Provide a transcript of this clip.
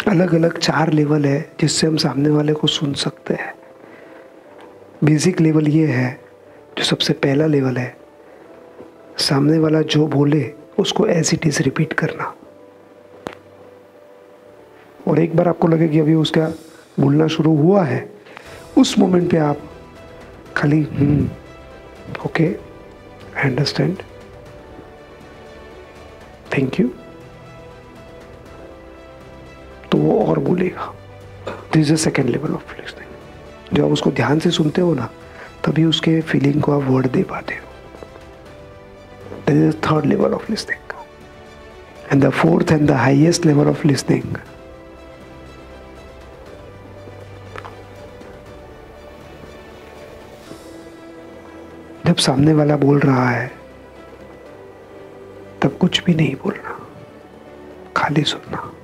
अलग अलग 4 लेवल है जिससे हम सामने वाले को सुन सकते हैं। बेसिक लेवल ये है, जो सबसे पहला लेवल है, सामने वाला जो बोले उसको एज इट इज़ रिपीट करना। और एक बार आपको लगे कि अभी उसका बोलना शुरू हुआ है, उस मोमेंट पे आप खाली okay, I understand, thank you, तो वो और बोलेगा। This is the second level of listening. जब आप उसको ध्यान से सुनते हो ना, तभी उसके फीलिंग को आप वर्ड दे पाते हो। This is the third level of listening. And the fourth and the highest level of listening, जब सामने वाला बोल रहा है तब कुछ भी नहीं बोलना, खाली सुनना।